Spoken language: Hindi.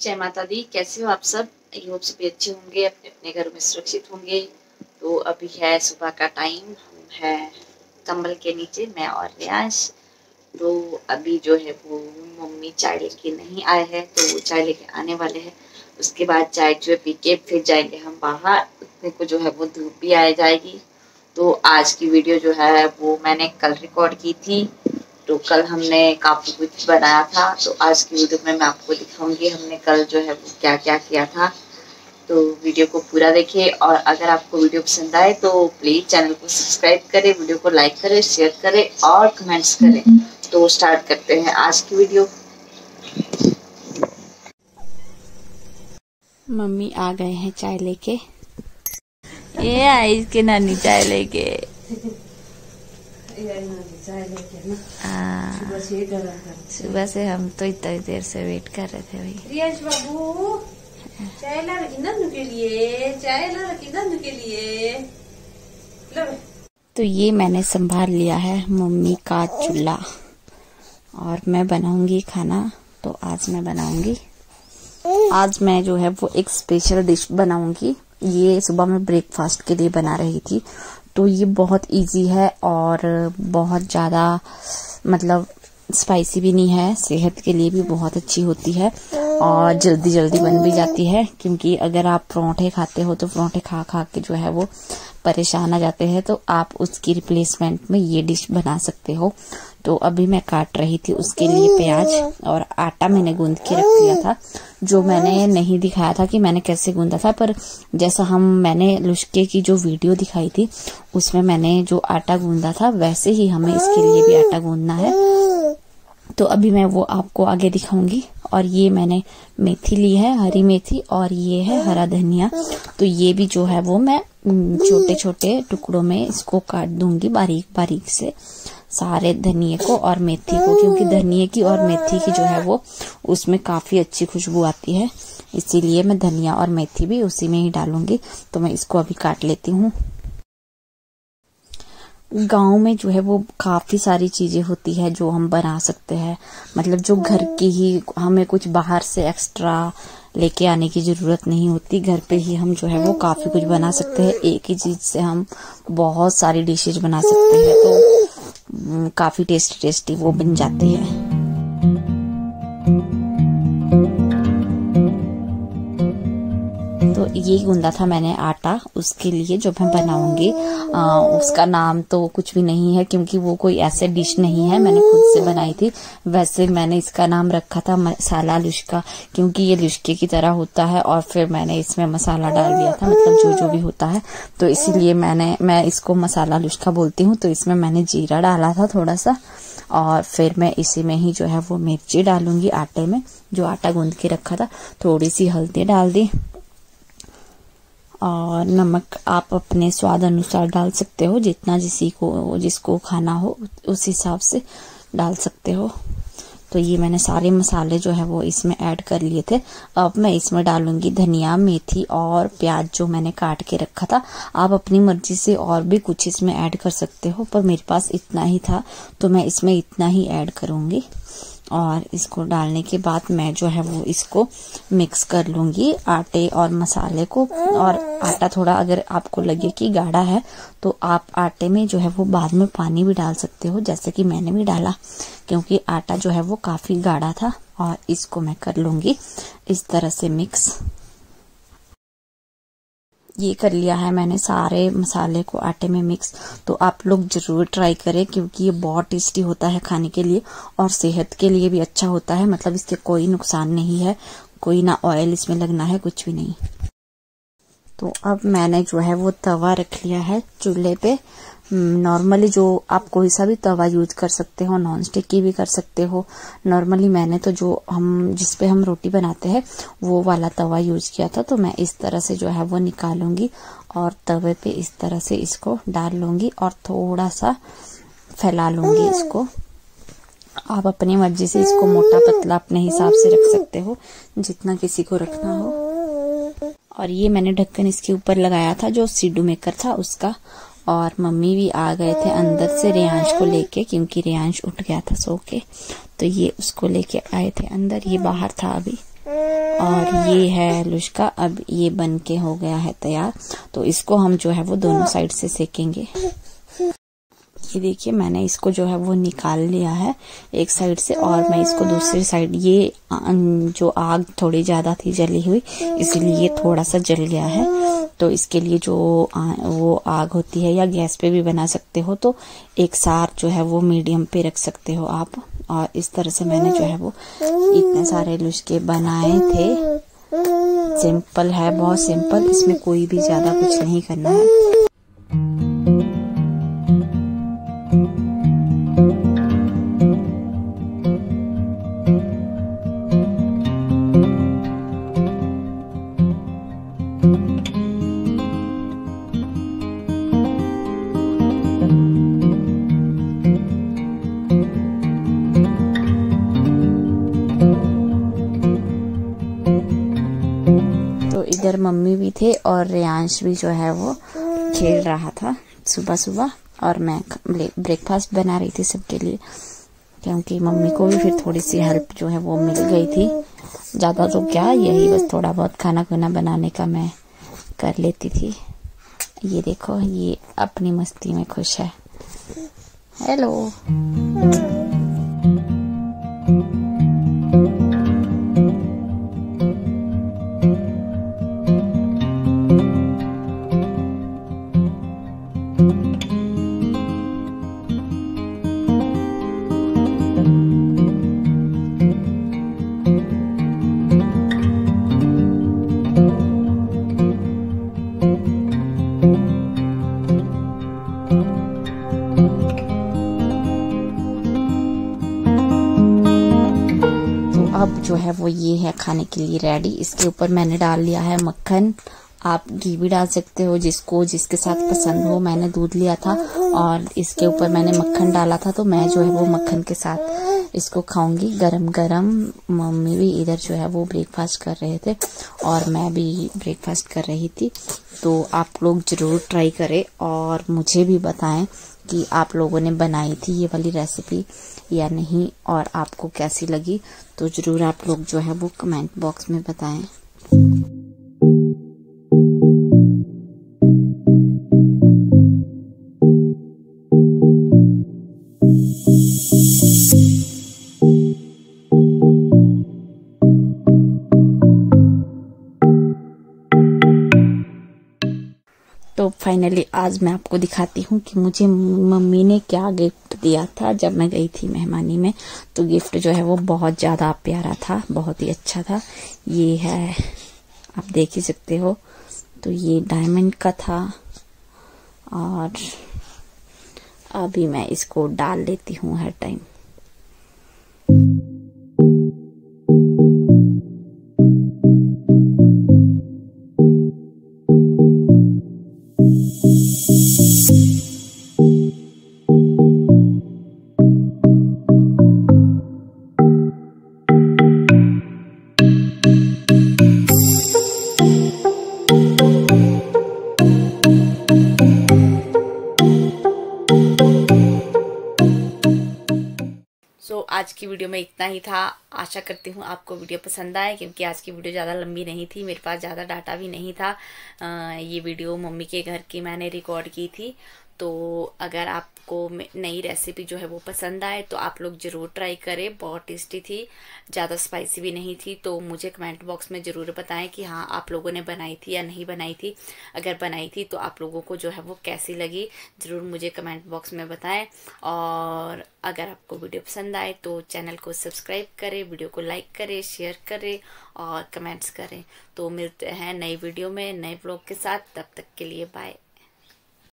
जय माता दी। कैसे हो आप सब? आई होप सभी अच्छे होंगे, अपने अपने घरों में सुरक्षित होंगे। तो अभी है सुबह का टाइम, हम है कंबल के नीचे, मैं और रियांश। तो अभी जो है वो मम्मी चाय लेके नहीं आए हैं, तो वो चाय लेके आने वाले हैं। उसके बाद चाय जो है पी के फिर जाएंगे हम बाहर। उतने को जो है वो धूप भी आ जाएगी। तो आज की वीडियो जो है वो मैंने कल रिकॉर्ड की थी। तो कल हमने काफी कुछ बनाया था, तो आज की वीडियो में मैं आपको दिखाऊंगी हमने कल जो है वो क्या क्या किया था। तो वीडियो को पूरा देखिए, और अगर आपको वीडियो पसंद आए तो प्लीज चैनल को सब्सक्राइब करें, वीडियो को लाइक करें, शेयर करें और कमेंट्स करें। तो स्टार्ट करते हैं आज की वीडियो। मम्मी आ गए हैं चाय लेके। ये आई इसके नानी चाय लेके। सुबह से हम तो इतनी देर से वेट कर रहे थे भाई। रियांश बाबू चाय ला रखी नन्नू के लिए, चाय ला रखी नन्नू के लिए। तो ये मैंने संभाल लिया है मम्मी का चूल्हा, और मैं बनाऊंगी खाना। तो आज मैं जो है वो एक स्पेशल डिश बनाऊंगी। ये सुबह में ब्रेकफास्ट के लिए बना रही थी। तो ये बहुत इजी है और बहुत ज़्यादा मतलब स्पाइसी भी नहीं है, सेहत के लिए भी बहुत अच्छी होती है और जल्दी जल्दी बन भी जाती है। क्योंकि अगर आप परोंठे खाते हो तो परोंठे खा खा के जो है वो परेशान आ जाते हैं, तो आप उसकी रिप्लेसमेंट में ये डिश बना सकते हो। तो अभी मैं काट रही थी उसके लिए प्याज, और आटा मैंने गूंद के रख दिया था। जो मैंने नहीं दिखाया था कि मैंने कैसे गूंदा था, पर जैसा मैंने लुश्के की जो वीडियो दिखाई थी उसमें मैंने जो आटा गूंदा था वैसे ही हमें इसके लिए भी आटा गूंदना है। तो अभी मैं वो आपको आगे दिखाऊंगी। और ये मैंने मेथी ली है, हरी मेथी, और ये है हरा धनिया। तो ये भी जो है वो मैं छोटे छोटे टुकड़ों में इसको काट दूंगी बारीक बारीक से, सारे धनिये को और मेथी को, क्योंकि धनिये की और मेथी की जो है वो उसमें काफी अच्छी खुशबू आती है। इसीलिए मैं धनिया और मेथी भी उसी में ही डालूंगी। तो मैं इसको अभी काट लेती हूँ। गांव में जो है वो काफी सारी चीजें होती है जो हम बना सकते हैं, मतलब जो घर की ही, हमें कुछ बाहर से एक्स्ट्रा लेके आने की जरूरत नहीं होती। घर पे ही हम जो है वो काफी कुछ बना सकते हैं। एक ही चीज से हम बहुत सारी डिशेज बना सकते हैं, तो काफी टेस्टी वो बन जाते हैं। तो ये गूंदा था मैंने आटा उसके लिए जो मैं बनाऊंगी। उसका नाम तो कुछ भी नहीं है, क्योंकि वो कोई ऐसे डिश नहीं है, मैंने खुद से बनाई थी। वैसे मैंने इसका नाम रखा था मसाला लुश्का, क्योंकि ये लुश्के की तरह होता है। और फिर मैंने इसमें मसाला डाल दिया था, मतलब जो भी होता है, तो इसीलिए मैं इसको मसाला लुश्का बोलती हूँ। तो इसमें मैंने जीरा डाला था थोड़ा सा, और फिर मैं इसी में ही जो है वो मिर्ची डालूंगी आटे में, जो आटा गूंद के रखा था। थोड़ी सी हल्दी डाल दी, और नमक आप अपने स्वाद अनुसार डाल सकते हो, जितना जिसको खाना हो उस हिसाब से डाल सकते हो। तो ये मैंने सारे मसाले जो है वो इसमें ऐड कर लिए थे। अब मैं इसमें डालूंगी धनिया, मेथी और प्याज जो मैंने काट के रखा था। आप अपनी मर्जी से और भी कुछ इसमें ऐड कर सकते हो, पर मेरे पास इतना ही था तो मैं इसमें इतना ही ऐड करूंगी। और इसको डालने के बाद मैं जो है वो इसको मिक्स कर लूंगी आटे और मसाले को। और आटा थोड़ा अगर आपको लगे कि गाढ़ा है तो आप आटे में जो है वो बाद में पानी भी डाल सकते हो, जैसे कि मैंने भी डाला, क्योंकि आटा जो है वो काफी गाढ़ा था। और इसको मैं कर लूंगी इस तरह से मिक्स। ये कर लिया है मैंने सारे मसाले को आटे में मिक्स। तो आप लोग जरूर ट्राई करें, क्योंकि ये बहुत टेस्टी होता है खाने के लिए, और सेहत के लिए भी अच्छा होता है। मतलब इसके कोई नुकसान नहीं है, कोई ना ऑयल इसमें लगना है, कुछ भी नहीं। तो अब मैंने जो है वो तवा रख लिया है चूल्हे पे। नॉर्मली जो आप कोई सा भी तवा यूज कर सकते हो, नॉन स्टिक की भी कर सकते हो। नॉर्मली मैंने तो जिसपे हम रोटी बनाते हैं वो वाला तवा यूज किया था। तो मैं इस तरह से जो है वो निकालूंगी और तवे पे इस तरह से इसको डाल लूंगी और थोड़ा सा फैला लूंगी इसको। आप अपनी मर्जी से इसको मोटा पतला अपने हिसाब से रख सकते हो, जितना किसी को रखना हो। और ये मैंने ढक्कन इसके ऊपर लगाया था जो सीडू मेकर था उसका। और मम्मी भी आ गए थे अंदर से रियांश को लेके, क्योंकि रियांश उठ गया था सो के, तो ये उसको लेके आए थे अंदर। ये बाहर था अभी। और ये है लुश्का। अब ये बन के हो गया है तैयार, तो इसको हम जो है वो दोनों साइड से सेकेंगे। ये देखिए मैंने इसको जो है वो निकाल लिया है एक साइड से, और मैं इसको दूसरी साइड, ये जो आग थोड़ी ज्यादा थी जली हुई इसलिए ये थोड़ा सा जल गया है। तो इसके लिए जो वो आग होती है, या गैस पे भी बना सकते हो, तो एक सार जो है वो मीडियम पे रख सकते हो आप। और इस तरह से मैंने जो है वो इतने सारे लुश्के बनाए थे। सिंपल है, बहुत सिंपल, इसमें कोई भी ज्यादा कुछ नहीं करना है। इधर मम्मी भी थे और रेयांश भी जो है वो खेल रहा था सुबह सुबह, और मैं ब्रेकफास्ट बना रही थी सबके लिए, क्योंकि मम्मी को भी फिर थोड़ी सी हेल्प जो है वो मिल गई थी। ज्यादा तो क्या, यही बस थोड़ा बहुत खाना खुना बनाने का मैं कर लेती थी। ये देखो ये अपनी मस्ती में खुश है। हेलो। अब जो है वो ये है खाने के लिए रेडी। इसके ऊपर मैंने डाल लिया है मक्खन, आप घी भी डाल सकते हो जिसको जिसके साथ पसंद हो। मैंने दूध लिया था और इसके ऊपर मैंने मक्खन डाला था, तो मैं जो है वो मक्खन के साथ इसको खाऊंगी गरम गरम। मम्मी भी इधर जो है वो ब्रेकफास्ट कर रहे थे और मैं भी ब्रेकफास्ट कर रही थी। तो आप लोग जरूर ट्राई करें और मुझे भी बताएं कि आप लोगों ने बनाई थी ये वाली रेसिपी या नहीं, और आपको कैसी लगी। तो जरूर आप लोग जो है वो कमेंट बॉक्स में बताएं। तो फाइनली आज मैं आपको दिखाती हूँ कि मुझे मम्मी ने क्या गिफ्ट दिया था जब मैं गई थी मेहमानी में। तो गिफ्ट जो है वो बहुत ज्यादा प्यारा था, बहुत ही अच्छा था। ये है, आप देख ही सकते हो। तो ये डायमंड का था और अभी मैं इसको डाल लेती हूँ हर टाइम। आज की वीडियो में इतना ही था। आशा करती हूँ आपको वीडियो पसंद आए, क्योंकि आज की वीडियो ज़्यादा लंबी नहीं थी, मेरे पास ज़्यादा डाटा भी नहीं था। ये वीडियो मम्मी के घर की मैंने रिकॉर्ड की थी। तो अगर आपको नई रेसिपी जो है वो पसंद आए तो आप लोग ज़रूर ट्राई करें। बहुत टेस्टी थी, ज़्यादा स्पाइसी भी नहीं थी। तो मुझे कमेंट बॉक्स में ज़रूर बताएं कि हाँ आप लोगों ने बनाई थी या नहीं बनाई थी। अगर बनाई थी तो आप लोगों को जो है वो कैसी लगी, ज़रूर मुझे कमेंट बॉक्स में बताएं। और अगर आपको वीडियो पसंद आए तो चैनल को सब्सक्राइब करें, वीडियो को लाइक करें, शेयर करें और कमेंट्स करें। तो मिलते हैं नई वीडियो में नए ब्लॉग के साथ, तब तक के लिए बाय।